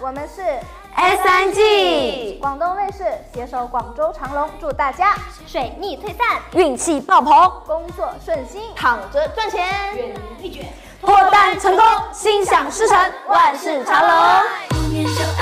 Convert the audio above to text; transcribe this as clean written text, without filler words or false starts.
我们是 S3G， 广东卫视携手广州长隆，祝大家水逆退散， 运气爆棚， 工作顺心， 躺着赚钱， 远离内卷， 脱单成功，心想事成，万事长龙。